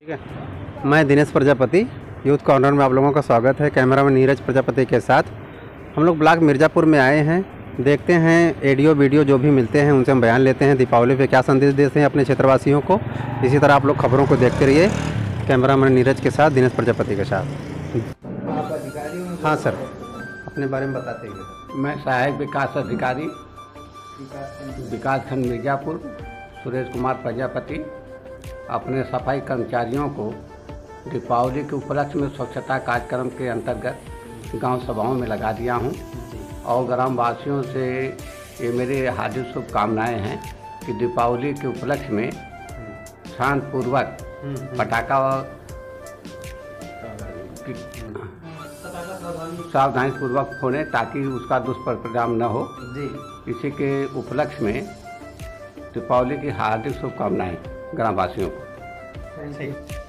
ठीक है। मैं दिनेश प्रजापति, यूथ कॉर्नर में आप लोगों का स्वागत है। कैमरामैन नीरज प्रजापति के साथ हम लोग ब्लॉक मिर्ज़ापुर में आए हैं। देखते हैं एडियो वीडियो जो भी मिलते हैं उनसे हम बयान लेते हैं, दीपावली पे क्या संदेश देते हैं अपने क्षेत्रवासियों को। इसी तरह आप लोग खबरों को देखते रहिए। कैमरामैन नीरज के साथ दिनेश प्रजापति के साथ। आप अधिकारी हैं? हाँ सर, अपने बारे में बताते हैं। मैं सहायक विकास अधिकारी विकासखंड मिर्ज़ापुर सुरेश कुमार प्रजापति अपने सफाई कर्मचारियों को दीपावली के उपलक्ष्य में स्वच्छता कार्यक्रम के अंतर्गत गांव सभाओं में लगा दिया हूं और ग्राम वासियों से ये मेरी हार्दिक शुभकामनाएं हैं कि दीपावली के उपलक्ष्य में शांतिपूर्वक पटाखा सावधानीपूर्वक फोड़े ताकि उसका दुष्परिणाम न हो। इसी के उपलक्ष्य में दीपावली की हार्दिक शुभकामनाएं ग्रामवासियों को।